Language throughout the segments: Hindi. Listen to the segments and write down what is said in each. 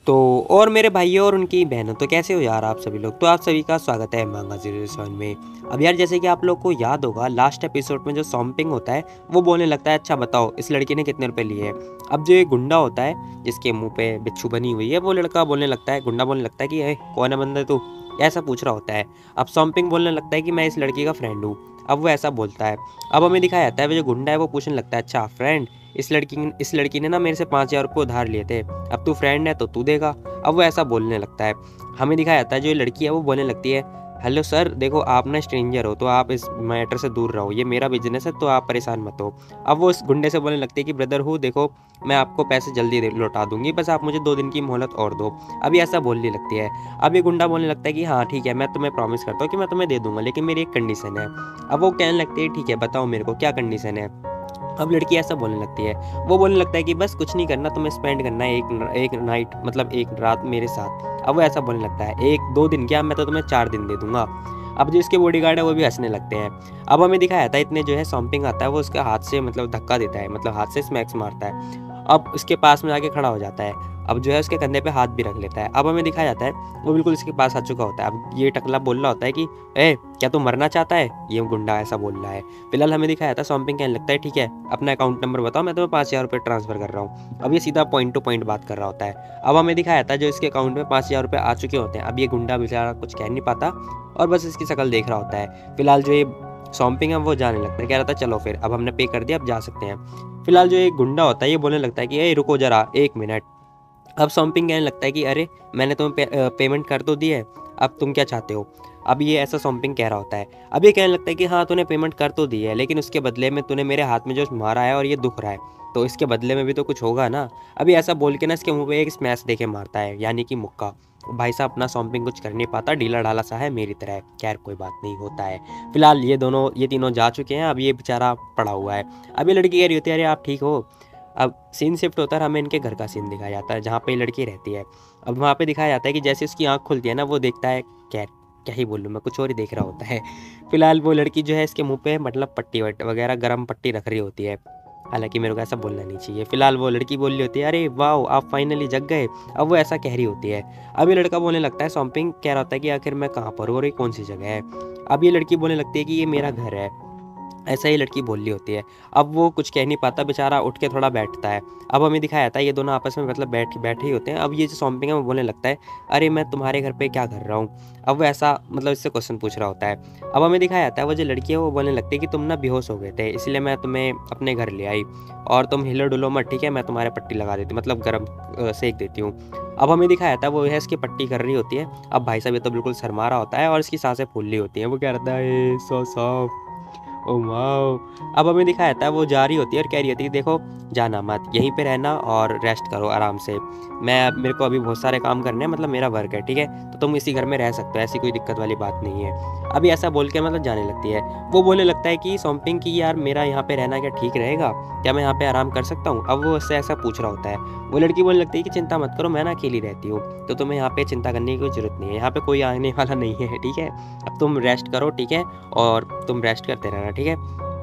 तो और मेरे भाइयों और उनकी बहनों, तो कैसे हो यार आप सभी लोग। तो आप सभी का स्वागत है मांगा 07 में। अब यार जैसे कि आप लोग को याद होगा, लास्ट एपिसोड में जो सॉम्पिंग होता है वो बोलने लगता है, अच्छा बताओ इस लड़की ने कितने रुपए लिए हैं। अब जो ये गुंडा होता है जिसके मुंह पे बिच्छू बनी हुई है, वो लड़का बोलने लगता है, गुंडा बोलने लगता है कि कौन है बंदा तू, ऐसा पूछ रहा होता है। अब सॉम्पिंग बोलने लगता है कि मैं इस लड़की का फ्रेंड हूँ। अब वो ऐसा बोलता है। अब हमें दिखाया जाता है वो जो गुंडा है वो पूछने लगता है, अच्छा फ्रेंड, इस लड़की ने ना मेरे से 5,000 रुपये उधार लिए थे, अब तू फ्रेंड है तो तू देगा। अब वो ऐसा बोलने लगता है। हमें दिखाया जाता है जो लड़की है वो बोलने लगती है, हेलो सर, देखो आप ना स्ट्रेंजर हो तो आप इस मैटर से दूर रहो, ये मेरा बिजनेस है तो आप परेशान मत हो। अब वो इस गुंडे से बोलने लगती है कि ब्रदर हूँ, देखो मैं आपको पैसे जल्दी लौटा दूंगी, बस आप मुझे 2 दिन की मोहलत और दो। अभी ऐसा बोलने लगती है। अब ये गुंडा बोलने लगता है कि हाँ ठीक है, मैं तुम्हें प्रॉमिस करता हूँ कि मैं तुम्हें दे दूंगा, लेकिन मेरी एक कंडीशन है। अब वो कहने लगती है, ठीक है बताओ मेरे को क्या कंडीशन है। अब लड़की ऐसा बोलने लगती है। वो बोलने लगता है कि बस कुछ नहीं करना, तुम्हें स्पेंड करना है एक नाइट, मतलब एक रात मेरे साथ। अब वो ऐसा बोलने लगता है, 1-2 दिन क्या, मैं तो तुम्हें 4 दिन दे दूंगा। अब जो इसके बॉडीगार्ड है वो भी हंसने लगते हैं। अब हमें दिखाया जाता है इतने जो है सॉम्पिंग आता है वो उसके हाथ से मतलब धक्का देता है, मतलब हाथ से स्मैक्स मारता है। अब उसके पास में जाके खड़ा हो जाता है। अब जो है उसके कंधे पे हाथ भी रख लेता है। अब हमें दिखाया जाता है वो बिल्कुल इसके पास आ चुका होता है। अब ये टकला बोल रहा होता है कि क्या तू मरना चाहता है, ये गुंडा ऐसा बोल रहा है। फिलहाल हमें दिखाया था सॉम्पिंग कहने लगता है, ठीक है अपना अकाउंट नंबर बताओ, मैं तुम्हें 5,000 रुपये ट्रांसफर कर रहा हूँ। अब ये सीधा पॉइंट टू पॉइंट बात कर रहा होता है। अब हमें दिखाया था जो इसके अकाउंट में 5,000 रुपये आ चुके होते हैं। अब ये गुंडा बेचारा कुछ कह नहीं पाता और बस इसकी शक्ल देख रहा होता है। फिलहाल जो ये सॉम्पिंग है वो जाने लगता है, कह रहा था चलो फिर अब हमने पे कर दिया, अब जा सकते हैं। फिलहाल जो एक गुंडा होता है ये बोलने लगता है कि रुको जरा 1 मिनट। अब सॉम्पिंग कहने लगता है कि अरे मैंने तुम्हें पेमेंट कर तो दी है, अब तुम क्या चाहते हो। अब ये ऐसा सॉम्पिंग कह रहा होता है। अब ये कहने लगता है कि हाँ तूने पेमेंट कर तो दी है, लेकिन उसके बदले में तूने मेरे हाथ में जो मारा है और ये दुख रहा है, तो इसके बदले में भी तो कुछ होगा ना। अभी ऐसा बोल के ना इसके मुंह पे एक स्मैश देके मारता है, यानी कि मुक्का। भाई साहब अपना सॉम्पिंग कुछ कर नहीं पाता, ढीला ढाला सा है मेरी तरह। खैर कोई बात नहीं, होता है। फिलहाल ये तीनों जा चुके हैं, अब ये बेचारा पड़ा हुआ है। अब ये लड़की कह रही होती है, अरे आप ठीक हो। अब सीन शिफ्ट होता है, हमें इनके घर का सीन दिखाया जाता है जहाँ पे लड़की रहती है। अब वहाँ पे दिखाया जाता है कि जैसे उसकी आँख खुलती है ना, वो देखता है, क्या क्या ही बोलूँ मैं, कुछ और ही देख रहा होता है। फिलहाल वो लड़की जो है इसके मुंह पे मतलब पट्टी वगैरह गर्म पट्टी रख रही होती है। हालांकि मेरे को ऐसा बोलना नहीं चाहिए। फिलहाल वो लड़की बोल रही होती है, अरे वाह आप फाइनली जग गए। अब वो ऐसा कह रही होती है। अब ये लड़का बोलने लगता है, सॉम्पिंग कह रहा होता है कि आखिर मैं कहाँ पर हूँ और ये कौन सी जगह है। अब ये लड़की बोलने लगती है कि ये मेरा घर है, ऐसा ही लड़की बोल रही होती है। अब वो कुछ कह नहीं पाता, बेचारा उठ के थोड़ा बैठता है। अब हमें दिखाया जाता है ये दोनों आपस में मतलब बैठे ही होते हैं। अब ये जो सॉम्पिंग है वो बोलने लगता है, अरे मैं तुम्हारे घर पे क्या कर रहा हूँ। अब वो ऐसा मतलब इससे क्वेश्चन पूछ रहा होता है। अब हमें दिखाया जाता है वो जो लड़की है वो बोलने लगती है कि तुम ना बेहोश हो गए थे, इसलिए मैं तुम्हें अपने घर ले आई, और तुम हिलो डुलो मत, ठीक है, मैं तुम्हारे पट्टी लगा देती हूँ, मतलब गर्म सेक देती हूँ। अब हमें दिखाया जाता है वो है इसकी पट्टी कर रही होती है। अब भाई साहब ये तो बिल्कुल शर्मा रहा होता है और इसकी सांसें फूल रही होती हैं। वो क्या रहता है, सो सॉफ्ट, ओ वाओ। अब हमें दिखाया जाता है वो जा रही होती है और कह रही होती है, देखो जाना मत, यहीं पे रहना और रेस्ट करो आराम से। मेरे को अभी बहुत सारे काम करने हैं, मतलब मेरा वर्क है, ठीक है, तो तुम इसी घर में रह सकते हो, ऐसी कोई दिक्कत वाली बात नहीं है। अभी ऐसा बोल के मतलब जाने लगती है। वो बोलने लगता है कि सॉम्पिंग की यार मेरा यहाँ पे रहना क्या ठीक रहेगा, क्या मैं यहाँ पे आराम कर सकता हूँ। अब वो उससे ऐसा पूछ रहा होता है। वो लड़की बोलने लगती है कि चिंता मत करो, मैं ना अकेली रहती हूँ, तो तुम्हें यहाँ पे चिंता करने की कोई जरूरत नहीं है, यहाँ पे कोई आने वाला नहीं है, ठीक है, अब तुम रेस्ट करो, ठीक है, और तुम रेस्ट करते रहना, ठीक है,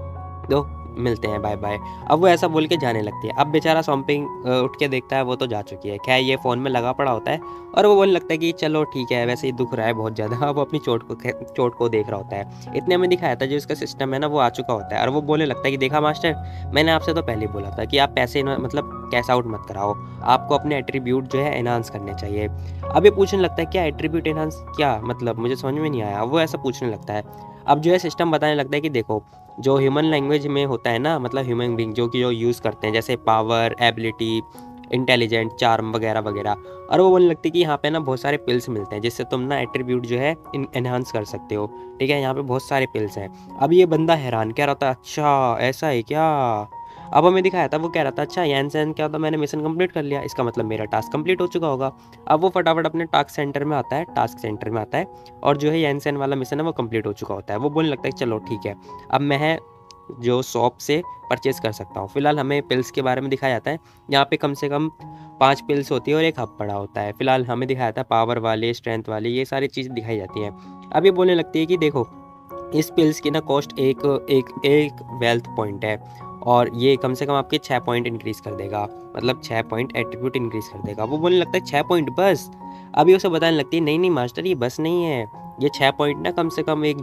तो मिलते हैं, बाय बाय। अब वो ऐसा बोल के जाने लगती है। अब बेचारा सॉम्पिंग उठ के देखता है वो तो जा चुकी है। खैर ये फ़ोन में लगा पड़ा होता है और वो बोलने लगता है कि चलो ठीक है, वैसे ही दुख रहा है बहुत ज़्यादा। वो अपनी चोट को देख रहा होता है। इतने में दिखाया था जो इसका सिस्टम है ना वो आ चुका होता है और वो बोलने लगता है कि देखा मास्टर, मैंने आपसे तो पहले ही बोला था कि आप पैसे मतलब कैश आउट मत कराओ, आपको अपने एट्रीब्यूट जो है एनहांस करने चाहिए। अब ये पूछने लगता है क्या एट्रीब्यूट एनहांस, क्या मतलब, मुझे समझ में नहीं आया। वो ऐसा पूछने लगता है। अब जो है सिस्टम बताने लगता है कि देखो, जो ह्यूमन लैंग्वेज में होता है ना, मतलब ह्यूमन बींग जो यूज़ करते हैं, जैसे पावर, एबिलिटी, इंटेलिजेंट, चार्म वगैरह वगैरह। और वो बोलने लगती है कि यहाँ पे ना बहुत सारे पिल्स मिलते हैं जिससे तुम ना एट्रीब्यूट जो है एनहांस कर सकते हो, ठीक है, यहाँ पे बहुत सारे पिल्स हैं। अब ये बंदा हैरान कह रहा था, अच्छा ऐसा है क्या। अब हमें दिखाया था वो कह रहा था, अच्छा यैन सैन क्या होता, मैंने मिशन कंप्लीट कर लिया, इसका मतलब मेरा टास्क कंप्लीट हो चुका होगा। अब वो फटाफट अपने टास्क सेंटर में आता है और जो है यैन सैन वाला मिशन है वो कंप्लीट हो चुका होता है। वो बोलने लगता है चलो ठीक है, अब मैं जो शॉप से परचेज़ कर सकता हूँ। फिलहाल हमें पिल्स के बारे में दिखाया जाता है। यहाँ पे कम से कम 5 पिल्स होती है और एक हब पड़ा होता है। फिलहाल हमें दिखाया था पावर वाले, स्ट्रेंथ वाले, ये सारी चीज़ दिखाई जाती हैं। अब ये बोलने लगती है कि देखो, इस पिल्स की ना कॉस्ट एक एक एक वेल्थ पॉइंट है और ये कम से कम आपके 6 पॉइंट इंक्रीज़ कर देगा, मतलब 6 पॉइंट एट्रीब्यूट इंक्रीज़ कर देगा। वो बोलने लगता है 6 पॉइंट बस? अभी उसे बताने लगती है नहीं मास्टर ये बस नहीं है, ये 6 पॉइंट ना कम से कम एक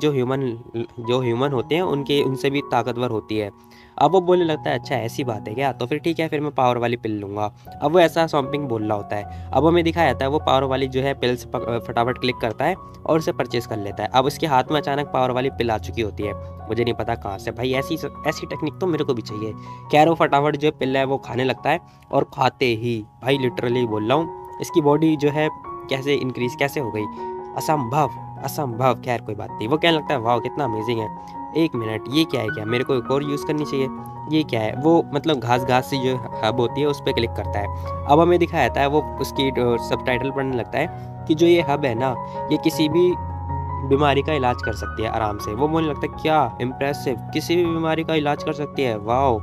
जो ह्यूमन होते हैं उनसे भी ताकतवर होती है। अब वो बोलने लगता है अच्छा ऐसी बात है क्या, तो फिर ठीक है, फिर मैं पावर वाली पिल लूँगा। अब वो ऐसा सॉम्पिंग बोल रहा होता है। अब हमें दिखाया जाता है वो पावर वाली जो है पिल्स फटाफट क्लिक करता है और उसे परचेज़ कर लेता है। अब उसके हाथ में अचानक पावर वाली पिल आ चुकी होती है, मुझे नहीं पता कहाँ से भाई, ऐसी टेक्निक तो मेरे को भी चाहिए। खैर वो फटाफट जो पिल है वो खाने लगता है और खाते ही भाई लिटरली बोल रहा हूँ इसकी बॉडी जो है कैसे इंक्रीज़ कैसे हो गई, असंभव असंभव। खैर कोई बात नहीं, वो कहने लगता है वाह कितना अमेजिंग है। एक मिनट ये क्या है, क्या मेरे को एक और यूज़ करनी चाहिए, ये क्या है? वो मतलब घास सी जो हब होती है उस पे क्लिक करता है। अब हमें दिखाया जाता है वो उसकी सबटाइटल पढ़ने लगता है कि जो ये हब है ना, ये किसी भी बीमारी का इलाज कर सकती है आराम से। वो बोलने लगता है क्या इम्प्रेसिव, किसी भी बीमारी का इलाज कर सकती है, वाओ।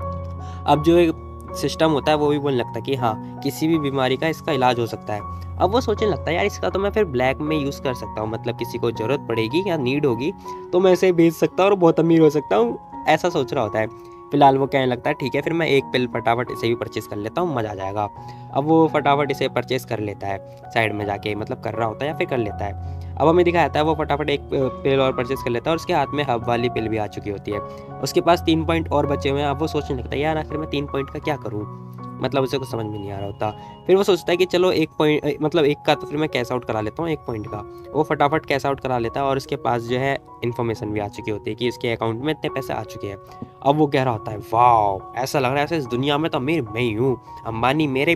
अब जो एक सिस्टम होता है वो भी बोलने लगता है कि हाँ किसी भी बीमारी का इसका इलाज हो सकता है। अब वो सोचने लगता है यार इसका तो मैं फिर ब्लैक में यूज़ कर सकता हूँ, मतलब किसी को ज़रूरत पड़ेगी या नीड होगी तो मैं इसे बेच सकता हूँ और बहुत अमीर हो सकता हूँ, ऐसा सोच रहा होता है। फिलहाल वो कहने लगता है ठीक है फिर मैं एक पिल फटाफट इसे भी परचेज़ कर लेता हूँ, मज़ा आ जाएगा। अब वो फटाफट इसे परचेज़ कर लेता है, साइड में जाके मतलब कर रहा होता है या फिर कर लेता है। अब हमें दिखाया जाता है वो फटाफट एक पिल और परचेज़ कर लेता है और उसके हाथ में हब वाली पिल भी आ चुकी होती है। उसके पास 3 पॉइंट और बचे हुए हैं। अब वो सोचने लगता है यार आखिर मैं 3 पॉइंट का क्या करूँ? मतलब उसे कुछ समझ में नहीं आ रहा होता। फिर वो सोचता है कि चलो 1 पॉइंट मतलब 1 का तो फिर मैं कैश आउट करा लेता हूँ 1 पॉइंट का। वो फटाफट कैश आउट करा लेता है और उसके पास जो है इन्फॉर्मेशन भी आ चुकी होती है कि उसके अकाउंट में इतने पैसे आ चुके हैं। अब वो कह रहा होता है वाओ! ऐसा लग रहा है ऐसे इस दुनिया में तो अमीर मैं ही हूँ, अंबानी मेरे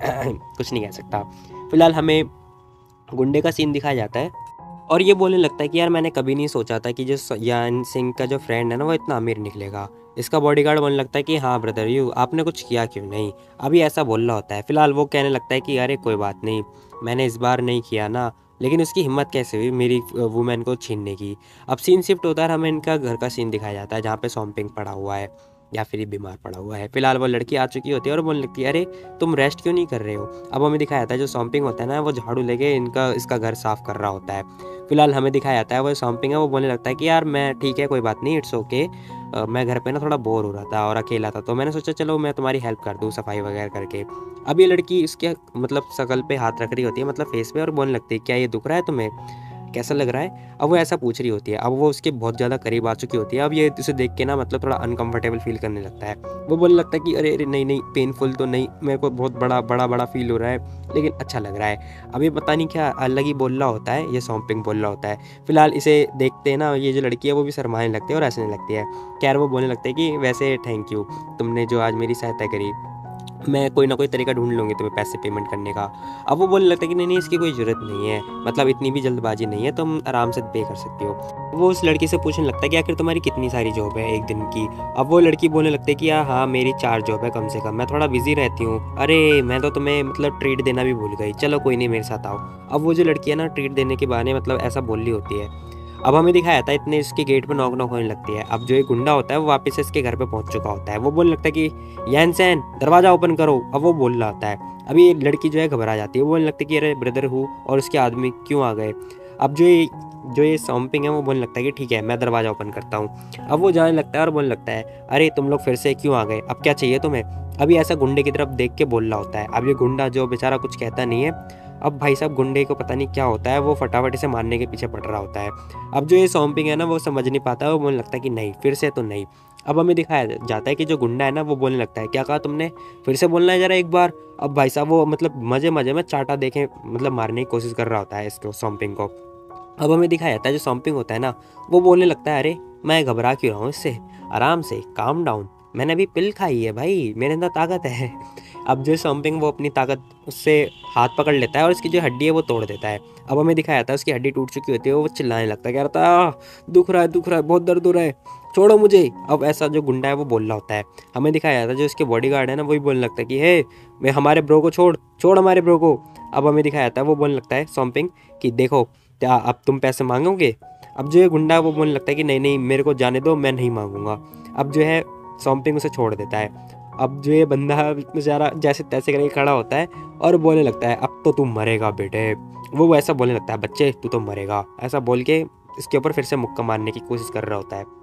कुछ नहीं कह सकता। फिलहाल हमें गुंडे का सीन दिखाया जाता है और ये बोलने लगता है कि यार मैंने कभी नहीं सोचा था कि जो यान सिंह का जो फ्रेंड है ना वो इतना अमीर निकलेगा। इसका बॉडीगार्ड बोलने लगता है कि हाँ ब्रदर यू आपने कुछ किया क्यों नहीं, अभी ऐसा बोल रहा होता है। फिलहाल वो कहने लगता है कि अरे कोई बात नहीं, मैंने इस बार नहीं किया ना, लेकिन उसकी हिम्मत कैसे हुई मेरी वुमेन को छीनने की। अब सीन शिफ्ट होता है, हमें इनका घर का सीन दिखाया जाता है जहाँ पे सॉम्पिंग पड़ा हुआ है या फिर ये बीमार पड़ा हुआ है। फिलहाल वो लड़की आ चुकी होती है और बोलने लगती है अरे तुम रेस्ट क्यों नहीं कर रहे हो। अब हमें दिखाया जाता है जो सॉम्पिंग होता है ना वो झाड़ू लेके इसका घर साफ कर रहा होता है। फिलहाल हमें दिखाया जाता है वो सॉम्पिंग है वो बोलने लगता है कि यार मैं ठीक है कोई बात नहीं, इट्स ओके, मैं घर पे ना थोड़ा बोर हो रहा था और अकेला था तो मैंने सोचा चलो मैं तुम्हारी हेल्प कर दूँ सफाई वगैरह करके। अब ये लड़की उसके मतलब शकल पे हाथ रख रही होती है मतलब फेस पे और बोलने लगती है क्या ये दुख रहा है तुम्हें, कैसा लग रहा है। अब वो ऐसा पूछ रही होती है, अब वो उसके बहुत ज़्यादा करीब आ चुकी होती है। अब ये उसे देख के ना मतलब थोड़ा अनकंफर्टेबल फील करने लगता है। वो बोलने लगता है कि अरे अरे नहीं नहीं पेनफुल तो नहीं, मेरे को बहुत बड़ा बड़ा बड़ा फील हो रहा है लेकिन अच्छा लग रहा है। अब ये पता नहीं क्या अलग ही बोल रहा होता है, ये सॉम्पिंग बोल रहा होता है। फिलहाल इसे देखते हैं ना ये जो लड़की है वो भी शर्माने लगती है और हंसने लगती है। खैर वो बोलने लगते हैं कि वैसे थैंक यू, तुमने जो आज मेरी सहायता करी, मैं कोई ना कोई तरीका ढूँढ लूँगी तुम्हें पैसे पेमेंट करने का। अब वो बोलने लगता है कि नहीं इसकी कोई ज़रूरत नहीं है, मतलब इतनी भी जल्दबाजी नहीं है, तुम आराम से पे कर सकती हो। वो उस लड़की से पूछने लगता है कि आखिर तुम्हारी कितनी सारी जॉब है एक दिन की। अब वो लड़की बोलने लगती है कि यार हाँ मेरी 4 जॉब है कम से कम, मैं थोड़ा बिजी रहती हूँ। अरे मैं तो तुम्हें मतलब ट्रीट देना भी भूल गई, चलो कोई नहीं मेरे साथ आओ। अब वो जो लड़की है ना ट्रीट देने के बहाने मतलब ऐसा बोल रही होती है। अब हमें दिखाया जाता है इतने इसके गेट पे नॉक नॉक होने लगती है। अब जो एक गुंडा होता है वो वापस से इसके घर पे पहुंच चुका होता है। वो बोलने लगता है कि यानसेन दरवाजा ओपन करो। अब वो बोल रहा होता है, अभी एक लड़की जो है घबरा जाती है, वो बोलने लगती है कि अरे ब्रदर हूँ और उसके आदमी क्यों आ गए। अब जो ये सॉम्पिंग है वो बोलने लगता है कि ठीक है मैं दरवाजा ओपन करता हूँ। अब वो जाने लगता है और बोलने लगता है अरे तुम लोग फिर से क्यों आ गए, अब क्या चाहिए तुम्हें। अभी ऐसा गुंडे की तरफ देख के बोल रहा होता है। अब ये गुंडा जो बेचारा कुछ कहता नहीं है। अब भाई साहब गुंडे को पता नहीं क्या होता है, वो फटाफट इसे मारने के पीछे पड़ रहा होता है। अब जो ये सॉम्पिंग है ना वो समझ नहीं पाता है, वो बोलने लगता है कि नहीं फिर से तो नहीं। अब हमें दिखाया जाता है कि जो गुंडा है ना वो बोलने लगता है क्या कहा तुमने, फिर से बोलना है जरा एक बार। अब भाई साहब वो मतलब मजे मजे में चाटा देखे मतलब मारने की कोशिश कर रहा होता है इसको सॉम्पिंग को। अब हमें दिखाया जाता है जो सॉम्पिंग होता है ना वो बोलने लगता है अरे मैं घबरा क्यों रहा हूँ इससे, आराम से काम डाउन, मैंने अभी पिल खाई है भाई, मेरे अंदर ताकत है। अब जो सॉम्पिंग वो अपनी ताकत उससे हाथ पकड़ लेता है और उसकी जो हड्डी है वो तोड़ देता है। अब हमें दिखाया जाता है उसकी हड्डी टूट चुकी होती है, वो चिल्लाने लगता है, कह रहा था दुख रहा है बहुत दर्द हो रहा है, छोड़ो मुझे। अब ऐसा जो गुंडा है वो बोल रहा होता है। हमें दिखाया जाता है जो इसके बॉडीगार्ड है ना वही बोलने लगता है कि हे मैं हमारे ब्रो को छोड़ छोड़ हमारे ब्रो को। अब हमें दिखाया जाता है वो बोलने लगता है सॉम्पिंग कि देखो क्या अब तुम पैसे मांगोगे। अब जो ये गुंडा है वो बोलने लगता है कि नहीं नहीं मेरे को जाने दो, मैं नहीं मांगूंगा। अब जो है सॉम्पिंग उसे छोड़ देता है। अब जो ये बंदा बेचारा जैसे तैसे करके खड़ा होता है और बोलने लगता है अब तो तू मरेगा बेटे। वो ऐसा बोलने लगता है बच्चे तू तो मरेगा, ऐसा बोल के इसके ऊपर फिर से मुक्का मारने की कोशिश कर रहा होता है।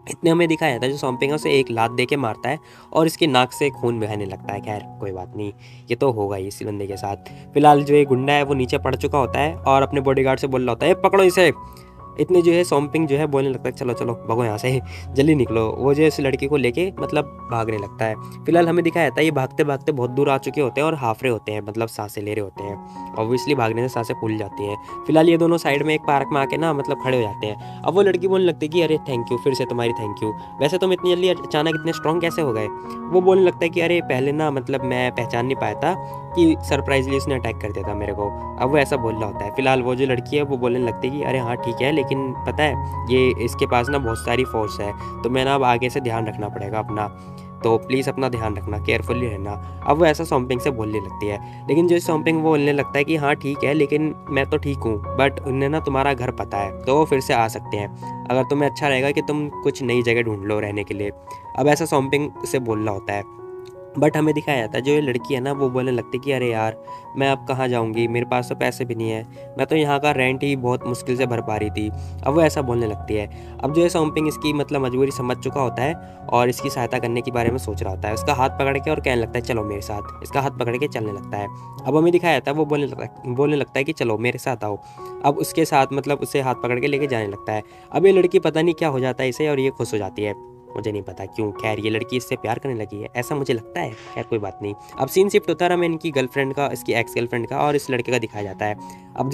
इतने हमें दिखाया जाता है जो सौंपिंग है उसे एक लात दे के मारता है और इसकी नाक से खून बहने लगता है। खैर कोई बात नहीं, ये तो होगा ही इसी बंदे के साथ। फिलहाल जो ये गुंडा है वो नीचे पड़ चुका होता है और अपने बॉडीगार्ड से बोल रहा होता है, पकड़ो इसे। इतने जो है सौंपिंग जो है बोलने लगता है, चलो चलो भगो यहाँ से, जल्दी निकलो। वो जो है इस लड़की को लेके मतलब भागने लगता है। फिलहाल हमें दिखाया जाता है ये भागते भागते बहुत दूर आ चुके होते हैं और हाफ रहे होते हैं, मतलब सांसें ले रहे होते हैं। ऑब्वियसली भागने से सांसें फूल जाती हैं। फिलहाल ये दोनों साइड में एक पार्क में आके ना मतलब खड़े हो जाते हैं। अब वो लड़की बोलने लगती है कि अरे थैंक यू, फिर से तुम्हारी थैंक यू, वैसे तुम इतनी जल्दी अचानक इतने स्ट्रॉन्ग कैसे हो गए। वो बोलने लगता है कि अरे पहले ना मतलब मैं पहचान नहीं पाया था कि सरप्राइजली उसने अटैक कर दिया था मेरे को। अब वो ऐसा बोल रहा होता है। फिलहाल वो जो लड़की है वो बोलने लगती है कि अरे हाँ ठीक है, लेकिन पता है ये इसके पास ना बहुत सारी फोर्स है, तो मैं ना अब आगे से ध्यान रखना पड़ेगा अपना, तो प्लीज़ अपना ध्यान रखना, केयरफुली रहना। अब वो ऐसा सौंपिंग से बोलने लगती है। लेकिन जो सौंपिंग वो बोलने लगता है कि हाँ ठीक है, लेकिन मैं तो ठीक हूँ, बट उन्हें ना तुम्हारा घर पता है, तो वो फिर से आ सकते हैं, अगर तुम्हें अच्छा रहेगा कि तुम कुछ नई जगह ढूंढ लो रहने के लिए। अब ऐसा सौंपिंग से बोलना होता है। बट हमें दिखाया जाता है जो ये लड़की है ना वो बोलने लगती है कि अरे यार मैं अब कहाँ जाऊँगी, मेरे पास तो पैसे भी नहीं है, मैं तो यहाँ का रेंट ही बहुत मुश्किल से भर पा रही थी। अब वो ऐसा बोलने लगती है। अब जो है सौंपिंग इसकी मतलब मजबूरी समझ चुका होता है और इसकी सहायता करने के बारे में सोच रहा होता है। उसका हाथ पकड़ के और कहने लगता है चलो मेरे साथ, इसका हाथ पकड़ के चलने लगता है। अब हमें दिखाया जाता है वो बोलने लगता है कि चलो मेरे साथ आओ। अब उसके साथ मतलब उसे हाथ पकड़ के लेके जाने लगता है। अब ये लड़की पता नहीं क्या हो जाता है इसे और ये खुश हो जाती है, मुझे नहीं पता क्यों। खैर ये लड़की इससे प्यार करने लगी है ऐसा मुझे लगता है। खैर कोई बात नहीं। अब सीन शिफ्ट होता है हमें इनकी गर्लफ्रेंड का, इसकी एक्स गर्लफ्रेंड का और इस लड़के का दिखाया जाता है। अब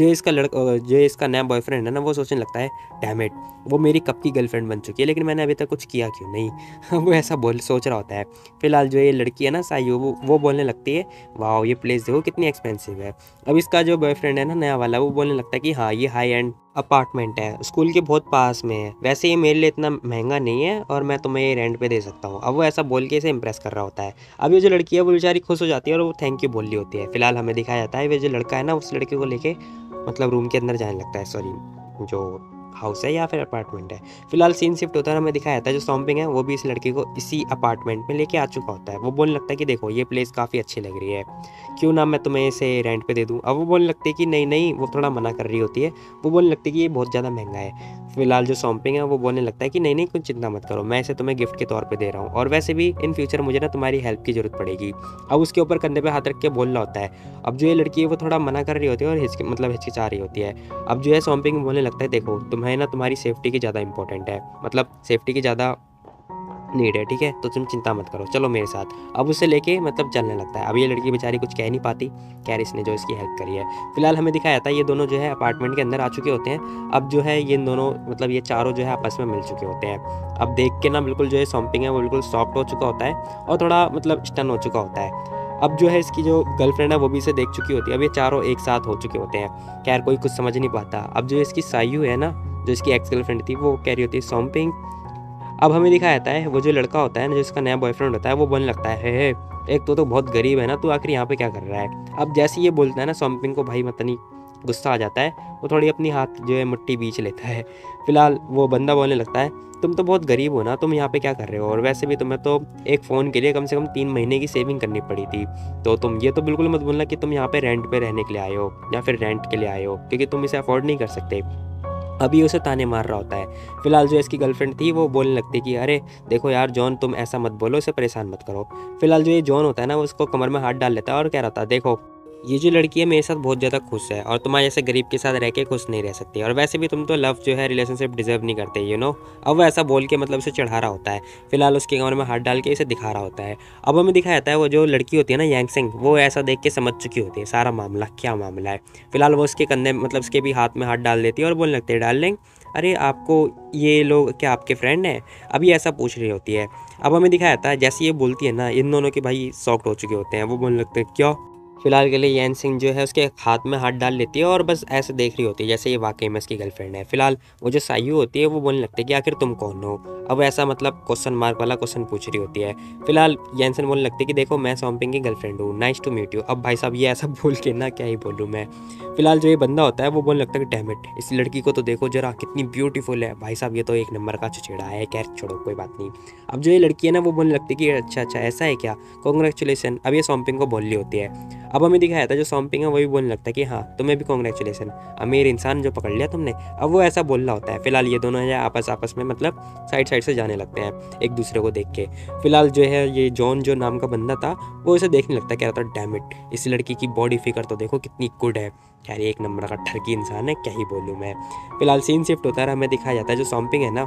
जो इसका नया बॉयफ्रेंड है ना वो सोचने लगता है डैम इट, वो मेरी कब की गर्लफ्रेंड बन चुकी है, लेकिन मैंने अभी तक कुछ किया क्यों नहीं। वो ऐसा सोच रहा होता है। फिलहाल जो ये लड़की है ना सायु, वो बोलने लगती है वाह ये प्लेस देखो कितनी एक्सपेंसिव है। अब इसका जो बॉयफ्रेंड है ना नया वाला, वो बोलने लगता है कि हाँ ये हाई एंड अपार्टमेंट है, स्कूल के बहुत पास में है, वैसे ये मेरे लिए इतना महंगा नहीं है और मैं तुम्हें ये रेंट पे दे सकता हूँ। अब वो ऐसा बोल के इसे इंप्रेस कर रहा होता है। अब ये जो लड़की है वो बेचारी खुश हो जाती है और वो थैंक यू बोल रही होती है। फिलहाल हमें दिखाया जाता है ये जो लड़का है ना उस लड़के को लेके मतलब रूम के अंदर जाने लगता है, सॉरी जो हाउस है या फिर अपार्टमेंट है। फिलहाल सीन शिफ्ट होता है हमें दिखाया जाता है जो सौंपिंग है वो भी इस लड़के को इसी अपार्टमेंट में लेके आ चुका होता है। वो बोलने लगता है कि देखो ये प्लेस काफ़ी अच्छी लग रही है, क्यों ना मैं तुम्हें इसे रेंट पे दे दूँ। अब वो बोलने लगती है कि नहीं नहीं, वो थोड़ा मना कर रही होती है। वो बोलने लगती है कि ये बहुत ज़्यादा महंगा है। फिलहाल जो सौंपिंग है वो बोलने लगता है कि नहीं नहीं कुछ चिंता मत करो, मैं इसे तुम्हें गिफ्ट के तौर पे दे रहा हूँ और वैसे भी इन फ्यूचर मुझे ना तुम्हारी हेल्प की ज़रूरत पड़ेगी। अब उसके ऊपर कंधे पे हाथ रख के बोल रहा होता है। अब जो ये लड़की है वो थोड़ा मना कर रही होती है और हिचकिचा रही होती है। अब जो है सौंपिंग बोलने लगता है देखो तुम्हें ना तुम्हारी सेफ्टी की ज़्यादा इंपॉर्टेंट है, मतलब सेफ्टी की ज़्यादा नीड है, ठीक है, तो तुम चिंता मत करो, चलो मेरे साथ। अब उसे लेके मतलब चलने लगता है। अब ये लड़की बेचारी कुछ कह नहीं पाती, खैर इसने जो इसकी हेल्प करी है। फिलहाल हमें दिखाया जाता है ये दोनों जो है अपार्टमेंट के अंदर आ चुके होते हैं। अब जो है ये दोनों मतलब ये चारों जो है आपस में मिल चुके होते हैं। अब देख के ना बिल्कुल जो है सौंपिंग है वो बिल्कुल सॉफ्ट हो चुका होता है और थोड़ा मतलब स्टन हो चुका होता है। अब जो है इसकी जो गर्लफ्रेंड है वो भी इसे देख चुकी होती है। अब ये चारों एक साथ हो चुके होते हैं। खैर कोई कुछ समझ नहीं पाता। अब जो इसकी सायु है ना, जो इसकी एक्स गर्लफ्रेंड थी, वो कह रही होती है सौंपिंग। अब हमें दिखाया जाता है वो जो लड़का होता है ना, जिसका नया बॉयफ्रेंड होता है, वो बोलने लगता है हे एक तो बहुत गरीब है ना, तू आखिर यहाँ पे क्या कर रहा है। अब जैसे ये बोलता है ना सौंपिंग को भाई मतलब नहीं गुस्सा आ जाता है, वो थोड़ी अपनी हाथ जो है मुट्ठी बीच लेता है। फिलहाल वो बंदा बोलने लगता है तुम तो बहुत गरीब हो ना, तुम यहाँ पे क्या कर रहे हो, और वैसे भी तुम्हें तो एक फ़ोन के लिए कम से कम 3 महीने की सेविंग करनी पड़ी थी, तो तुम ये तो बिल्कुल मत बोलना कि तुम यहाँ पे रेंट पे रहने के लिए आए हो या फिर रेंट के लिए आए हो, क्योंकि तुम इसे अफोर्ड नहीं कर सकते। अभी उसे ताने मार रहा होता है। फिलहाल जो इसकी गर्लफ्रेंड थी वो बोलने लगती है कि अरे देखो यार जॉन तुम ऐसा मत बोलो, इसे परेशान मत करो। फिलहाल जो ये जॉन होता है ना वो उसको कमर में हाथ डाल लेता है और कह रहा था देखो ये जो लड़की है मेरे साथ बहुत ज़्यादा खुश है और तुम्हारे जैसे गरीब के साथ रह के खुश नहीं रह सकती, और वैसे भी तुम तो लव जो है रिलेशनशिप डिजर्व नहीं करते यू नो। अब वो ऐसा बोल के मतलब उसे चढ़ा रहा होता है। फिलहाल उसके कमर में हाथ डाल के इसे दिखा रहा होता है। अब हमें दिखाया जाता है वो जो लड़की होती है ना यांगसिंग, वो ऐसा देख के समझ चुकी होती है सारा मामला क्या मामला है। फिलहाल वो उसके कंधे मतलब उसके भी हाथ में हाथ डाल देती है और बोलने लगती है डार्लिंग अरे आपको ये लोग क्या आपके फ्रेंड हैं, अभी ऐसा पूछ रही होती है। अब हमें दिखाया जाता है जैसे ये बोलती है ना इन दोनों के भाई सॉफ्ट हो चुके होते हैं। वो बोलने लगते हैं क्या। फिलहाल के लिए यैन सिंह जो है उसके हाथ में हाथ डाल लेती है और बस ऐसे देख रही होती है जैसे ये वाकई में इसकी गर्लफ्रेंड है। फिलहाल वो जो सायु होती है वो बोलने लगती है कि आखिर तुम कौन हो। अब ऐसा मतलब क्वेश्चन मार्क वाला क्वेश्चन पूछ रही होती है। फिलहाल यैनसन बोलने लगती है कि देखो मैं सौंपिंग की गर्लफ्रेंड हूँ, नाइस टू मीट यू। अब भाई साहब ये ऐसा बोल के ना क्या ही बोलूँ मैं। फिलहाल जो ये बंदा होता है वो बोलने लगता है कि डैम इट, इस लड़की को तो देखो जरा कितनी ब्यूटीफुल है। भाई साहब ये तो एक नंबर का छछेड़ा है। खैर छोड़ो कोई बात नहीं। अब जो ये लड़की है ना वो बोलने लगती है कि अच्छा अच्छा ऐसा है क्या, कॉन्ग्रेचुलेसन। अब ये सौंपिंग को बोल रही होती है। अब हमें दिखाया था जो सॉम्पिंग है वही बोलने लगता है कि हाँ तुम्हें भी कॉन्ग्रेचुलेसन, अमीर इंसान जो पकड़ लिया तुमने। अब वो ऐसा बोल रहा होता है। फिलहाल ये दोनों है आपस में मतलब साइड साइड से जाने लगते हैं एक दूसरे को देख के। फिलहाल जो है ये जॉन जो नाम का बंदा था वो इसे देखने लगता है, कह रहा था डैम इट, इस लड़की की बॉडी फिगर तो देखो कितनी गुड है, यार एक नंबर का ठरकी इंसान है, क्या ही बोलूँ मैं। फिलहाल सीन शिफ्ट होता है, हमें दिखाया जाता है जो सॉम्पिंग है ना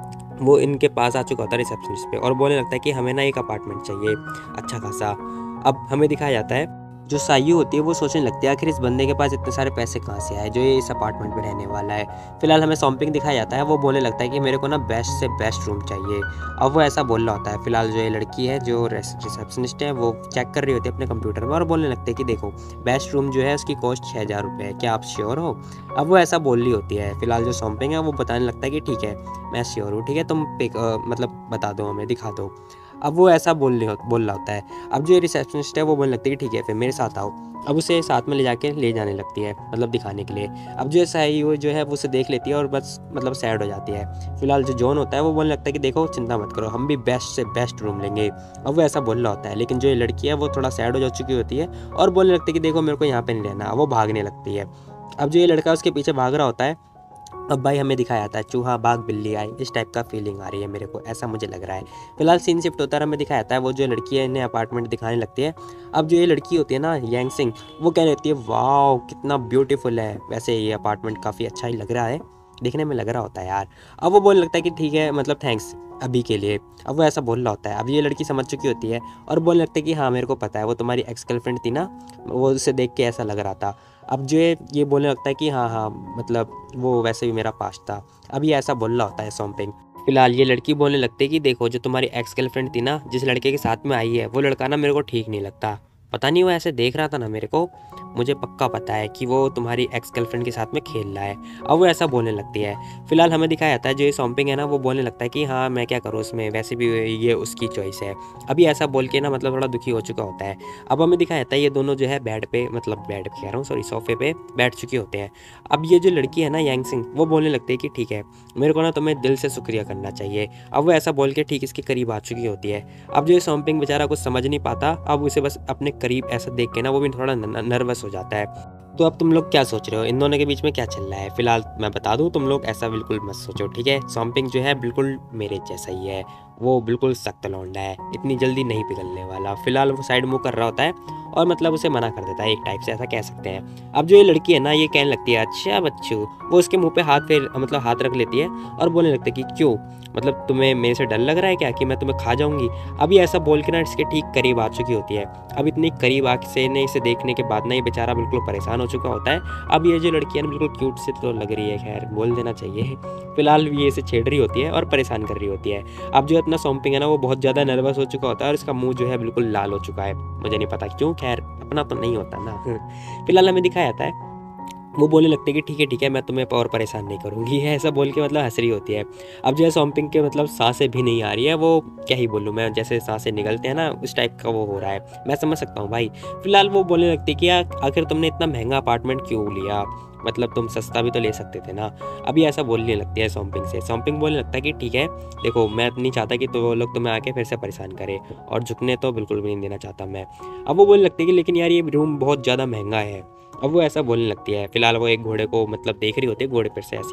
वो इनके पास आ चुका होता है रिसेप्शनिस्ट पे और बोलने लगता है कि हमें ना एक अपार्टमेंट चाहिए अच्छा खासा। अब हमें दिखाया जाता है जो सायु होती है वो सोचने लगती है आखिर इस बंदे के पास इतने सारे पैसे कहाँ से आए जो ये इस अपार्टमेंट में रहने वाला है। फिलहाल हमें सॉम्पिंग दिखाया जाता है, वो बोलने लगता है कि मेरे को ना बेस्ट से बेस्ट रूम चाहिए। अब वो ऐसा बोल रहा होता है। फिलहाल जो ये लड़की है जो रिसेप्शनिस्ट है वो चेक कर रही होती है अपने कंप्यूटर में और बोलने लगते हैं कि देखो बेस्ट रूम जो है उसकी कॉस्ट 6,000 रुपये है, क्या आप श्योर हो। अब वो ऐसा बोल रही होती है। फिलहाल जो सॉम्पिंग है वो बताने लगता है कि ठीक है मैं श्योर हूँ, ठीक है तुम मतलब बता दो हमें, दिखा दो। अब वो ऐसा बोल रहा होता है। अब जो रिसेप्शनिस्ट है वो बोलने लगती है कि ठीक है फिर मेरे साथ आओ। अब उसे साथ में ले जाने लगती है मतलब दिखाने के लिए। अब जो सही वो जो है वो उसे देख लेती है और बस मतलब सैड हो जाती है। फिलहाल जो जॉन होता है वो बोलने लगता है कि देखो चिंता मत करो हम भी बेस्ट से बेस्ट रूम लेंगे। अब वो ऐसा बोल रहा होता है, लेकिन जो ये लड़की है वो थोड़ा सैड हो जा चुकी होती है और बोलने लगती है कि देखो मेरे को यहाँ पे नहीं रहना। वो भागने लगती है। अब जो ये लड़का उसके पीछे भाग रहा होता है। अब भाई हमें दिखाया जाता है चूहा भाग बिल्ली आई, इस टाइप का फीलिंग आ रही है मेरे को, ऐसा मुझे लग रहा है। फिलहाल सीन शिफ्ट होता है, हमें दिखाया जाता है वो जो लड़की है इन्हें अपार्टमेंट दिखाने लगती है। अब जो ये लड़की होती है ना यांग सिंह, वो कहने लगती है वाओ कितना ब्यूटीफुल है, वैसे ये अपार्टमेंट काफ़ी अच्छा ही लग रहा है, देखने में लग रहा होता है यार। अब वो बोलने लगता है कि ठीक है मतलब थैंक्स अभी के लिए। अब वो ऐसा बोल रहा होता है। अब ये लड़की समझ चुकी होती है और बोलने लगता है कि हाँ मेरे को पता है वो तुम्हारी एक्स गर्लफ्रेंड थी ना, वो उसे देख के ऐसा लग रहा था। अब जो ये बोलने लगता है कि हाँ हाँ मतलब वो वैसे भी मेरा पास्ट था। अब ये ऐसा बोल रहा होता है सॉम्पिंग। फिलहाल ये लड़की बोलने लगती है कि देखो जो तुम्हारी एक्स गर्लफ्रेंड थी ना, जिस लड़के के साथ में आई है वो लड़का ना मेरे को ठीक नहीं लगता, पता नहीं वो ऐसे देख रहा था ना मेरे को, मुझे पक्का पता है कि वो तुम्हारी एक्स गर्लफ्रेंड के साथ में खेल रहा है। अब वो ऐसा बोलने लगती है। फिलहाल हमें दिखाया जाता है जो ये सॉम्पिंग है ना वो बोलने लगता है कि हाँ मैं क्या करूँ उसमें, वैसे भी ये उसकी चॉइस है। अभी ऐसा बोल के ना मतलब थोड़ा दुखी हो चुका होता है। अब हमें दिखाया जाता है ये दोनों जो है बेड पे मतलब बेड कह रहा हूँ सॉरी सोफे पे बैठ चुके होते हैं। अब ये जो लड़की है ना यांग सिंह, वो बोलने लगती है कि ठीक है मेरे को ना तुम्हें दिल से शुक्रिया करना चाहिए। अब वो ऐसा बोल के ठीक इसके करीब आ चुकी होती है। अब जो ये सॉम्पिंग बेचारा कुछ समझ नहीं पाता, अब उसे बस अपने करीब ऐसा देख के ना वो भी थोड़ा नर्वस हो जाता है। तो अब तुम लोग क्या सोच रहे हो इन दोनों के बीच में क्या चल रहा है? फिलहाल मैं बता दूं तुम लोग ऐसा बिल्कुल मत सोचो, ठीक है। सॉम्पिंग जो है बिल्कुल मेरे जैसा ही है, वो बिल्कुल सख्त लौंडा है, इतनी जल्दी नहीं पिघलने वाला। फिलहाल वो साइड मुँह कर रहा होता है और मतलब उसे मना कर देता है, एक टाइप से ऐसा कह सकते हैं। अब जो ये लड़की है ना ये कहने लगती है अच्छा बच्चू, वो उसके मुंह पे हाथ रख लेती है और बोलने लगती है कि क्यों मतलब तुम्हें मेरे से डर लग रहा है क्या कि मैं तुम्हें खा जाऊंगी। अभी ऐसा बोल के ना इसके ठीक करीब आ चुकी होती है। अब इतनी करीब आके ने इसे देखने के बाद ना ये बेचारा बिल्कुल परेशान हो चुका होता है। अब ये जो लड़की है ना बिल्कुल क्यूट से तो लग रही है, खैर बोल देना चाहिए। फिलहाल ये इसे छेड़ रही होती है और परेशान कर रही होती है। अब जो अपना सॉम्पिंग है ना वो बहुत ज़्यादा नर्वस हो चुका होता है और इसका मुंह जो है बिल्कुल लाल हो चुका है, मुझे नहीं पता क्यों, खैर अपना तो नहीं होता ना। फिलहाल हमें दिखाया जाता है वो बोलने लगते हैं कि ठीक है मैं तुम्हें और परेशान नहीं करूँगी, है ऐसा बोल के मतलब हंस रही होती है। अब जो है सॉम्पिंग के मतलब सांसें भी नहीं आ रही है, वो क्या ही बोलूँ मैं, जैसे सांसें निकलते हैं ना उस टाइप का वो हो रहा है, मैं समझ सकता हूँ भाई। फिलहाल वो बोलने लगती है कि आखिर तुमने इतना महंगा अपार्टमेंट क्यों लिया, मतलब तुम सस्ता भी तो ले सकते थे ना। अभी ऐसा बोलने लगती है सॉम्पिंग से। सॉम्पिंग बोलने लगता है कि ठीक है देखो मैं नहीं चाहता कि तो वो लोग तुम्हें आके फिर से परेशान करे, और झुकने तो बिल्कुल भी नहीं देना चाहता मैं। अब वो बोलने लगती है कि लेकिन यार ये रूम बहुत ज़्यादा महंगा है। अब वो ऐसा बोलने लगती है। फिलहाल वो एक घोड़े को मतलब देख रही होती है घोड़े पर से ऐसी,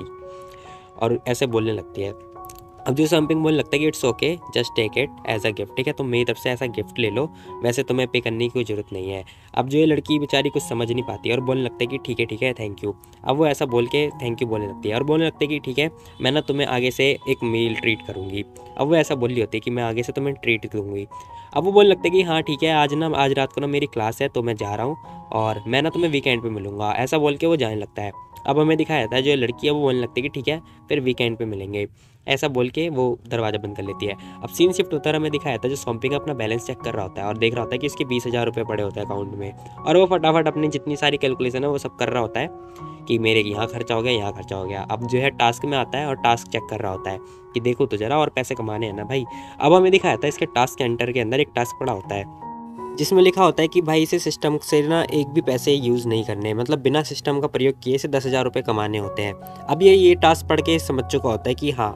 और ऐसे बोलने लगती है। अब जो सॉम्पिंग बोलने लगता है कि it's okay just take it as a gift, ठीक है तुम मेरी तरफ से ऐसा गिफ्ट ले लो, वैसे तुम्हें पे करने की कोई ज़रूरत नहीं है। अब जो ये लड़की बेचारी कुछ समझ नहीं पाती और बोलने लगता है कि ठीक है थैंक यू। अब वो ऐसा बोल के थैंक यू बोलने लगती है और बोलने लगता है कि ठीक है मैं ना तुम्हें आगे से एक मील ट्रीट करूँगी। अब वो ऐसा बोल रही होती है कि मैं आगे से तुम्हें ट्रीट दूँगी। अब वो बोलने लगता है कि हाँ ठीक है आज रात को ना मेरी क्लास है तो मैं जा रहा हूँ और मैं ना तुम्हें वीकेंड पे मिलूंगा, ऐसा बोल के वो जाने लगता है। अब हमें दिखाया जाता है जो लड़की है वो बोलने लगती है कि ठीक है फिर वीकेंड पे मिलेंगे, ऐसा बोल के वो दरवाज़ा बंद कर लेती है। अब सीन शिफ्ट होता है, हमें दिखाया जाता है जो सॉम्पिंग अपना बैलेंस चेक कर रहा होता है और देख रहा होता है कि इसके 20,000 रुपये पड़े होते हैं अकाउंट में, और वो फटाफट अपनी जितनी सारी कैलकुलेशन है वो सब कर रहा होता है कि मेरे यहाँ खर्चा हो गया यहाँ खर्चा हो गया। अब जो है टास्क में आता है और टास्क चेक कर रहा होता है कि देखो तो जरा और पैसे कमाने हैं ना भाई। अब हमें दिखाया जाता है इसके टास्क एंटर के अंदर एक टास्क पड़ा होता है जिसमें लिखा होता है कि भाई इसे सिस्टम से ना एक भी पैसे यूज़ नहीं करने, मतलब बिना सिस्टम का प्रयोग किए इसे 10,000 रुपये कमाने होते हैं। अब ये टास्क पढ़ के समझ चुका होता है कि हाँ अब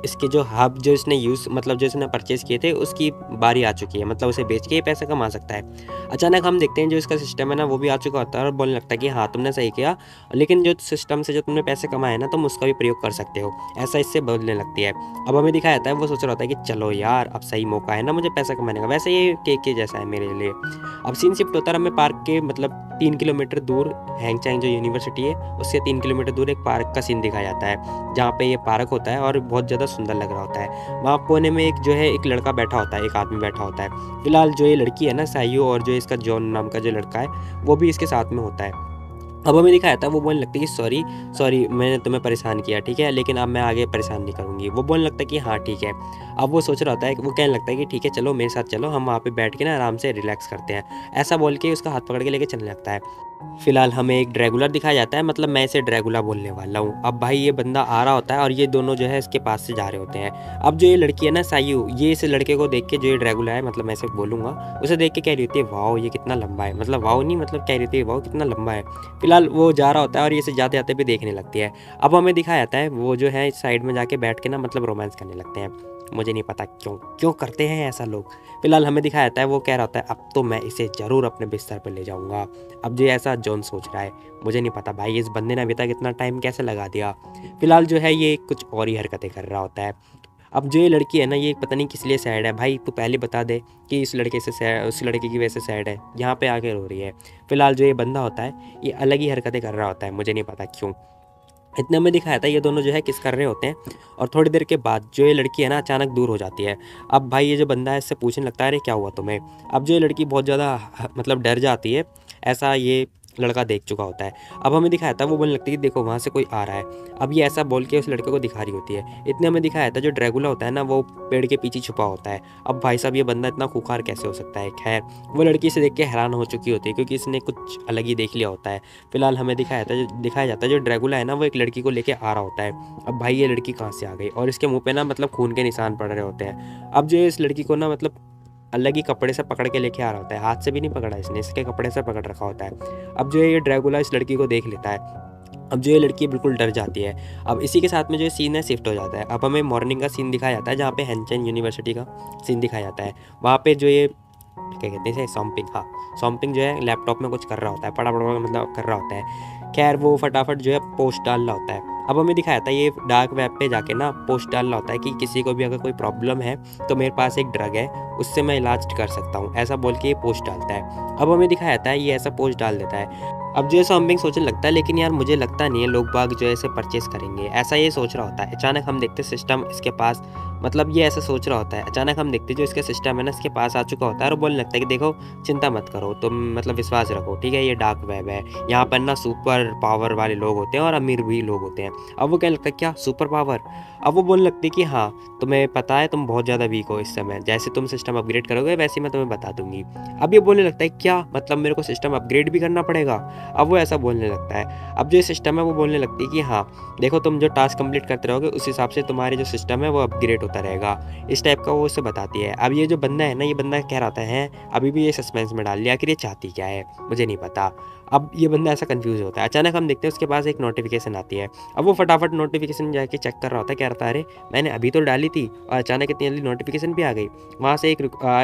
इसके जो हब जो इसने यूज़ मतलब जो इसने परचेज़ किए थे उसकी बारी आ चुकी है, मतलब उसे बेच के ये पैसा कमा सकता है। अचानक हम देखते हैं जो इसका सिस्टम है ना वो भी आ चुका होता है और बोलने लगता है कि हाँ तुमने सही किया, लेकिन जो सिस्टम से जो तुमने पैसे कमाए ना तुम उसका भी प्रयोग कर सकते हो, ऐसा इससे बोलने लगती है। अब हमें दिखाया जाता है वो सोच रहा होता है कि चलो यार अब सही मौका है ना मुझे पैसा कमाने का, वैसे ये केक के जैसा है मेरे लिए। अब सीन शिफ्ट होता है हमें पार्क के मतलब 3 किलोमीटर दूर, हैंगचैंग जो यूनिवर्सिटी है उससे 3 किलोमीटर दूर एक पार्क का सीन दिखाया जाता है, जहाँ पे ये पार्क होता है और बहुत ज़्यादा सुंदर लग रहा होता है। वहाँ कोने में एक जो है एक लड़का बैठा होता है, एक आदमी बैठा होता है। फिलहाल जो ये लड़की है ना साइयो और जो इसका जॉन नाम का जो लड़का है वो भी इसके साथ में होता है। अब हमें दिखाया था वो बोलने लगती है कि सॉरी सॉरी मैंने तुम्हें परेशान किया, ठीक है, लेकिन अब मैं आगे परेशान नहीं करूँगी। वो बोलने लगता है कि हाँ ठीक है। अब वो सोच रहा होता है, वो कहने लगता है कि ठीक है चलो मेरे साथ चलो, हम वहाँ पे बैठ के ना आराम से रिलैक्स करते हैं, ऐसा बोल के उसका हाथ पकड़ के लेके चलने लगता है। फिलहाल हमें एक ड्रैगुलर दिखाया जाता है, मतलब मैं इसे ड्रैगुला बोलने वाला हूँ। अब भाई ये बंदा आ रहा होता है और ये दोनों जो है इसके पास से जा रहे होते हैं। अब जो ये लड़की है ना सायू, ये इस लड़के को देख के, जो ये ड्रैगुला है मतलब मैं इसे बोलूँगा, उसे देख के कह रही होती है वाओ ये कितना लंबा है, मतलब वाओ नहीं मतलब कह रही होती है वाओ कितना लंबा है। फिलहाल वो जा रहा होता है और ये इसे जाते जाते भी देखने लगती है। अब हमें दिखाया जाता है वो जो है साइड में जाके बैठ के ना मतलब रोमांस करने लगते हैं। मुझे नहीं पता क्यों क्यों करते हैं ऐसा लोग। फिलहाल हमें दिखाया जाता है वो कह रहा होता है अब तो मैं इसे ज़रूर अपने बिस्तर पर ले जाऊंगा। अब जो ऐसा जॉन सोच रहा है, मुझे नहीं पता भाई इस बंदे ने अभी तक इतना टाइम कैसे लगा दिया। फिलहाल जो है ये कुछ और ही हरकतें कर रहा होता है। अब जो ये लड़की है ना ये पता नहीं किस लिए सैड है, भाई तू पहले बता दे कि इस लड़के से सैड, उस लड़के की वजह से सैड है, यहाँ पे आके रो रही है। फिलहाल जो ये बंदा होता है ये अलग ही हरकतें कर रहा होता है, मुझे नहीं पता क्यों। इतने में दिखाया था ये दोनों जो है किस कर रहे होते हैं और थोड़ी देर के बाद जो ये लड़की है ना अचानक दूर हो जाती है। अब भाई ये जो बंदा है इससे पूछने लगता है अरे क्या हुआ तुम्हें। अब जो ये लड़की बहुत ज़्यादा मतलब डर जाती है, ऐसा ये लड़का देख चुका होता है। अब हमें दिखाया था वो बोलने लगती है कि देखो वहाँ से कोई आ रहा है। अब ये ऐसा बोल के उस लड़के को दिखा रही होती है। इतने हमें दिखाया था जो ड्रैगुला होता है ना वो पेड़ के पीछे छुपा होता है। अब भाई साहब ये बंदा इतना खूंखार कैसे हो सकता है। खैर वो लड़की से देख के हैरान हो चुकी होती है क्योंकि इसने कुछ अलग ही देख लिया होता है। फिलहाल हमें दिखाया जाता है जो ड्रैगुला है ना वो एक लड़की को लेके आ रहा होता है। अब भाई ये लड़की कहाँ से आ गई और इसके मुंह पे ना मतलब खून के निशान पड़ रहे होते हैं। अब जो इस लड़की को ना मतलब अलग ही कपड़े से पकड़ के लेके आ रहा होता है, हाथ से भी नहीं पकड़ा इसने, इसके कपड़े से पकड़ रखा होता है। अब जो है ये ड्रैगुला इस लड़की को देख लेता है। अब जो ये लड़की बिल्कुल डर जाती है। अब इसी के साथ में जो सीन है शिफ्ट हो जाता है। अब हमें मॉर्निंग का सीन दिखाया जाता है जहाँ पे हैंगचैंग यूनिवर्सिटी का सीन दिखाया जाता है। वहाँ पे जो ये क्या कहते हैं सॉम्पिंग, हाँ सॉम्पिंग जो है लैपटॉप में कुछ कर रहा होता है, पढ़ा मतलब कर रहा होता है। खैर वो फटाफट जो है पोस्ट डाल रहा होता है। अब हमें दिखाया था ये डार्क वेब पे जाके ना पोस्ट डाल रहा होता है कि किसी को भी अगर कोई प्रॉब्लम है तो मेरे पास एक ड्रग है, उससे मैं इलाज कर सकता हूँ, ऐसा बोल के ये पोस्ट डालता है। अब हमें दिखाया था ये ऐसा पोस्ट डाल देता है। अब जो है सॉम्पिंग सोचने लगता है लेकिन यार मुझे लगता नहीं है लोग बाग जो है इसे परचेस करेंगे, ऐसा ये सोच रहा होता है। अचानक हम देखते सिस्टम इसके पास, मतलब ये ऐसा सोच रहा होता है। अचानक हम देखते जो इसका सिस्टम है ना इसके पास आ चुका होता है और बोलने लगता है कि देखो चिंता मत करो तुम, मतलब विश्वास रखो, ठीक है, ये डार्क वेब है, यहाँ पर ना सुपर पावर वाले लोग होते हैं और अमीर भी लोग होते हैं। अब वो कहने लगता है क्या सुपर पावर। अब वो बोलने लगती है कि हाँ तुम्हें पता है तुम बहुत ज़्यादा वीक हो इस समय, जैसे तुम सिस्टम अपग्रेड करोगे वैसे मैं तुम्हें बता दूंगी। अब ये बोलने लगता है क्या मतलब मेरे को सिस्टम अपग्रेड भी करना पड़ेगा। अब वो ऐसा बोलने लगता है। अब जो सिस्टम है वो बोलने लगती है कि हाँ देखो तुम जो टास्क कंप्लीट करते रहोगे उस हिसाब से तुम्हारे जो सिस्टम है वो अपग्रेड होता रहेगा, इस टाइप का वो उसे बताती है। अब ये जो बंदा है ना ये बंदा कह रहा है अभी भी ये सस्पेंस में डाल लिया, आखिर ये चाहती क्या है मुझे नहीं पता। अब ये बंदा ऐसा कंफ्यूज होता है। अचानक हम देखते हैं उसके पास एक नोटिफिकेशन आती है। अब वो फटाफट नोटिफिकेशन जाके चेक कर रहा होता है, कह रहा था अरे मैंने अभी तो डाली थी और अचानक इतनी जल्दी नोटिफिकेशन भी आ गई। वहाँ से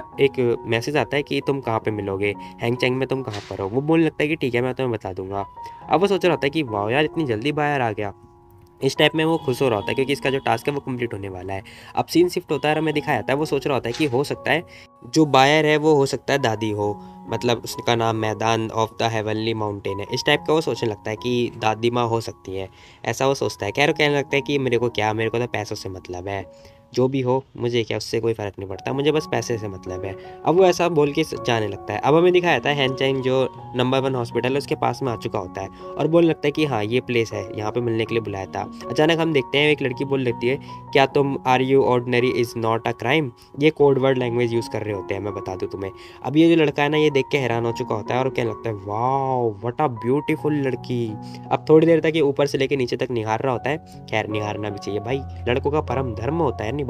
एक मैसेज आता है कि तुम कहाँ पे मिलोगे, हैंगचैंग में तुम कहाँ पर हो। वो बोलने लगता है कि ठीक है मैं तुम्हें बता दूंगा। अब वो सोच रहा होता है कि वाह यार इतनी जल्दी बाहर आ गया, इस टाइप में वो खुश हो रहा होता है क्योंकि इसका जो टास्क है वो कंप्लीट होने वाला है। अब सीन शिफ्ट होता है और हमें दिखाया जाता है वो सोच रहा होता है कि हो सकता है जो बायर है वो हो सकता है दादी हो, मतलब उसका नाम मैदान ऑफ द हेवनली माउंटेन है, इस टाइप का वो सोचने लगता है कि दादी माँ हो सकती है, ऐसा वो सोचता है। खैर कहने लगता है कि मेरे को क्या, मेरे को तो पैसों से मतलब है, जो भी हो मुझे क्या, उससे कोई फ़र्क नहीं पड़ता, मुझे बस पैसे से मतलब है। अब वो ऐसा बोल के जाने लगता है। अब हमें दिखाया जाता है हैंगचैंग जो नंबर 1 हॉस्पिटल है उसके पास में आ चुका होता है और बोलने लगता है कि हाँ ये प्लेस है, यहाँ पे मिलने के लिए बुलाया था। अचानक हम देखते हैं एक लड़की बोल लेती है क्या तुम are you ordinary is not a crime, ये कोड वर्ड लैंग्वेज यूज़ कर रहे होते हैं मैं बता दूँ तुम्हें। अब ये जो लड़का है ना ये देख के हैरान हो चुका होता है और कहने लगता है वाओ व्हाट अ ब्यूटीफुल लड़की। अब थोड़ी देर तक ये ऊपर से लेके नीचे तक निहार रहा होता है। खैर निहारना भी चाहिए भाई, लड़कों का परम धर्म होता है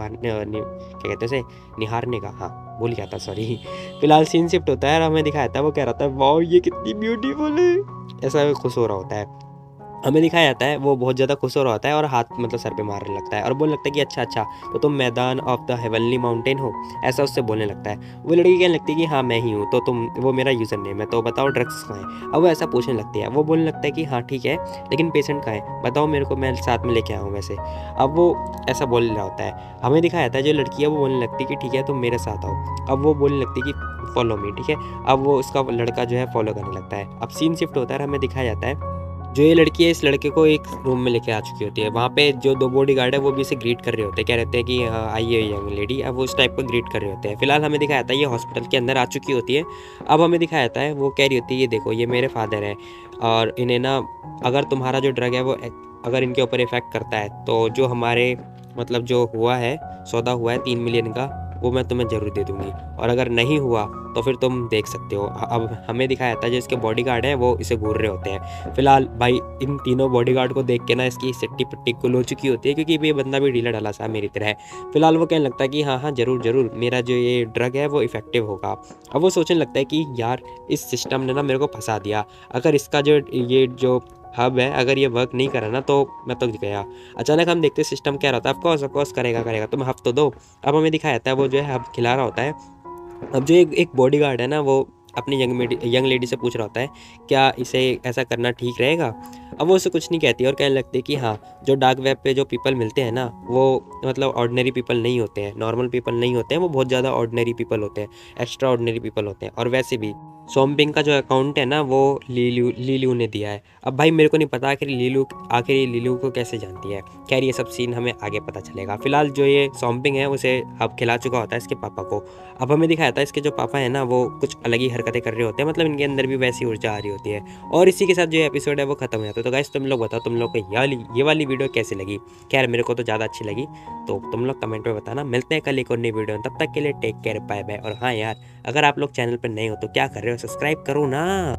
क्या कहते हैं उसे, निहारने का, हाँ भूल गया था सॉरी। फिलहाल सीन शिफ्ट होता है और हमें दिखाया था वो कह रहा था वाओ ये कितनी ब्यूटीफुल है, ऐसा खुश हो रहा होता है। हमें दिखाया जाता है वो बहुत ज़्यादा खुश हो रहा होता है और हाथ मतलब सर पे मारने लगता है और बोलने लगता है कि अच्छा अच्छा, तो तुम मैदान ऑफ द हेवनली माउंटेन हो, ऐसा उससे बोलने लगता है। वो लड़की कहने लगती है कि हाँ मैं ही हूँ, तो तुम वो मेरा यूज़र नेम है, तो बताओ ड्रग्स कहाँ है। अब वो ऐसा पूछने लगती है, वो बोलने लगता है कि हाँ ठीक है, लेकिन पेशेंट कहाँ है, बताओ मेरे को, मैं साथ में लेके आया हूँ वैसे। अब वो ऐसा बोल रहा होता है। हमें दिखाया जाता है जो लड़की है वो बोलने लगती है कि ठीक है तुम मेरे साथ आओ। अब वो बोलने लगती है कि फॉलो मी, ठीक है। अब वो उसका लड़का जो है फॉलो करने लगता है। अब सीन शिफ्ट होता है और हमें दिखाया जाता है जो ये लड़की है इस लड़के को एक रूम में लेके आ चुकी होती है। वहाँ पे जो 2 बॉडीगार्ड है वो भी इसे ग्रीट कर रहे होते हैं, कह रहते हैं कि आइए यंग लेडी, अब वो उस टाइप का ग्रीट कर रहे होते हैं। फिलहाल हमें दिखाया जाता है ये हॉस्पिटल के अंदर आ चुकी होती है। अब हमें दिखाया जाता है वो कह रही होती है, ये देखो ये मेरे फादर है और इन्हें ना, अगर तुम्हारा जो ड्रग है वो अगर इनके ऊपर इफेक्ट करता है तो जो हमारे मतलब जो हुआ है, सौदा हुआ है 3 मिलियन का, वो मैं तुम्हें ज़रूर दे दूँगी, और अगर नहीं हुआ तो फिर तुम देख सकते हो। अब हमें दिखाया जाता है जो इसके बॉडीगार्ड हैं वो इसे घूर रहे होते हैं। फिलहाल भाई इन तीनों बॉडीगार्ड को देख के ना इसकी सिट्टी पिट्टी कुल हो चुकी होती है, क्योंकि ये बंदा भी ढीला ढाला सा मेरी तरह है। फिलहाल वो कहने लगता है कि हाँ हाँ ज़रूर ज़रूर, मेरा जो ये ड्रग है वो इफेक्टिव होगा। अब वो सोचने लगता है कि यार इस सिस्टम ने ना मेरे को फंसा दिया, अगर इसका जो ये जो हब है अगर ये वर्क नहीं करा ना तो मैं तो गया। अचानक हम देखते सिस्टम क्या रहता है, ऑफकोर्स करेगा करेगा, तुम हब तो दो। अब हमें दिखाया जाता है वो जो है हब खिला रहा होता है। अब जो एक बॉडीगार्ड है ना वो अपनी यंग लेडी से पूछ रहा होता है क्या इसे ऐसा करना ठीक रहेगा। अब वो उसे कुछ नहीं कहती और कहने लगती है कि हाँ, जो डार्क वेब पे जो पीपल मिलते हैं ना वो मतलब ऑर्डिनरी पीपल नहीं होते हैं, नॉर्मल पीपल नहीं होते हैं, वो बहुत ज़्यादा ऑर्डिनरी पीपल होते हैं, एक्स्ट्रा ऑर्डिनरी पीपल होते हैं। और वैसे भी सोमपिंग का जो अकाउंट है ना वो लीलू ने दिया है। अब भाई मेरे को नहीं पता आखिर लीलू को कैसे जानती है। खैर ये सब सीन हमें आगे पता चलेगा। फिलहाल जो ये सोमपिंग है उसे अब खिला चुका होता है इसके पापा को। अब हमें दिखाया था इसके जो पापा है ना वो कुछ अलग ही हरकतें कर रहे होते हैं, मतलब इनके अंदर भी वैसी ऊर्जा आ रही होती है। और इसी के साथ जो एपिसोड है वो खत्म हो जाता है। तो गाइस तुम लोग बताओ तुम लोग को ये वाली वीडियो कैसी लगी। खैर मेरे को तो ज़्यादा अच्छी लगी, तो तुम लोग कमेंट में बताना। मिलते हैं कल एक और नई वीडियो में, तब तक के लिए टेक केयर, बाय बाय। और हाँ यार, अगर आप लोग चैनल पर नए हो तो क्या कर रहे हो, सब्सक्राइब करो ना।